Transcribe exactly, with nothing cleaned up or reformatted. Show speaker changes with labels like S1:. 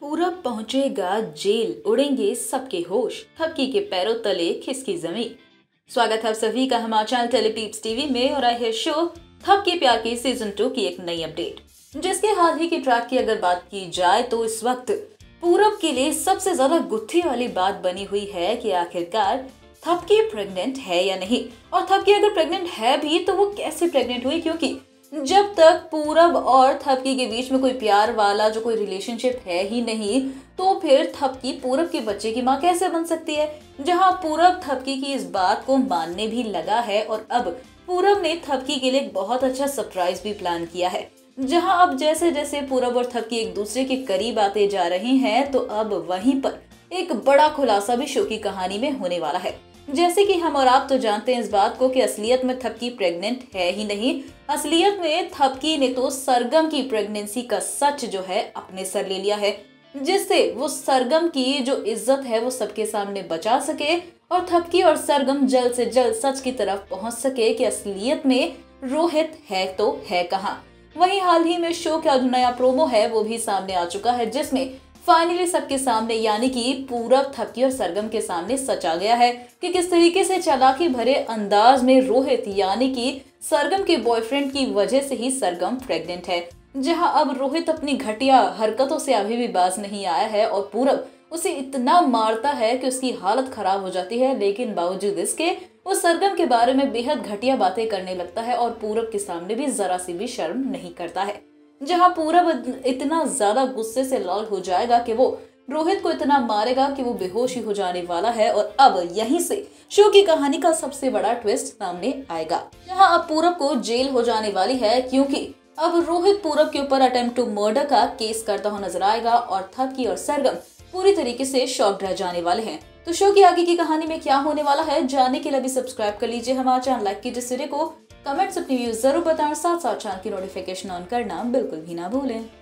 S1: पूरब पहुंचेगा जेल, उड़ेंगे सबके होश, थपकी के पैरों तले खिसकी जमीन। स्वागत है आप सभी का हमारे चैनल टेलीपीप्स टीवी में और आई है शो थपकी प्यार की सीजन टू की एक नई अपडेट, जिसके हाल ही की ट्रैक की अगर बात की जाए तो इस वक्त पूरब के लिए सबसे ज्यादा गुत्थी वाली बात बनी हुई है कि आखिरकार थपकी प्रेग्नेंट है या नहीं, और थपकी अगर प्रेग्नेंट है भी तो वो कैसे प्रेग्नेंट हुई, क्योंकि जब तक पूरब और थपकी के बीच में कोई प्यार वाला जो कोई रिलेशनशिप है ही नहीं, तो फिर थपकी पूरब के बच्चे की माँ कैसे बन सकती है। जहां पूरब थपकी की इस बात को मानने भी लगा है और अब पूरब ने थपकी के लिए एक बहुत अच्छा सरप्राइज भी प्लान किया है। जहां अब जैसे जैसे पूरब और थपकी एक दूसरे के करीब आते जा रहे हैं, तो अब वहीं पर एक बड़ा खुलासा भी शो की कहानी में होने वाला है। जैसे कि हम और आप तो जानते हैं इस बात को कि असलियत में थपकी प्रेग्नेंट है ही नहीं, असलियत में थपकी ने तो सरगम की प्रेगनेंसी का सच जो है अपने सर ले लिया है, जिससे वो सरगम की जो इज्जत है वो सबके सामने बचा सके और थपकी और सरगम जल्द से जल्द सच की तरफ पहुंच सके कि असलियत में रोहित है तो है कहाँ। वहीं हाल ही में शो का जो नया प्रोमो है वो भी सामने आ चुका है, जिसमें फाइनली सबके सामने यानी कि पूरब, थपकी और सरगम के सामने सच आ गया है कि किस तरीके से चालाकी भरे अंदाज में रोहित यानी कि सरगम के बॉयफ्रेंड की वजह से ही सरगम प्रेग्नेंट है। जहां अब रोहित अपनी घटिया हरकतों से अभी भी बाज नहीं आया है और पूरब उसे इतना मारता है कि उसकी हालत खराब हो जाती है, लेकिन बावजूद इसके वो सरगम के बारे में बेहद घटिया बातें करने लगता है और पूरब के सामने भी जरा सी भी शर्म नहीं करता है। जहां पूरब इतना ज्यादा गुस्से से लाल हो जाएगा कि वो रोहित को इतना मारेगा कि वो बेहोश ही हो जाने वाला है। और अब यहीं से शो की कहानी का सबसे बड़ा ट्विस्ट सामने आएगा, जहां अब पूरब को जेल हो जाने वाली है, क्योंकि अब रोहित पूरब के ऊपर अटेम्प्ट टू मर्डर का केस करता हुआ नजर आएगा और थपकी और सरगम पूरी तरीके से शॉक्ड रह जाने वाले हैं। तो शो की आगे की कहानी में क्या होने वाला है जानने के लिए अभी सब्सक्राइब कर लीजिए हमारा चैनल, लाइक कीजिए इस वीडियो को, कमेंट्स अपनी व्यूज जरूर बताएं, साथ साथ चैनल की नोटिफिकेशन ऑन करना बिल्कुल भी ना भूलें।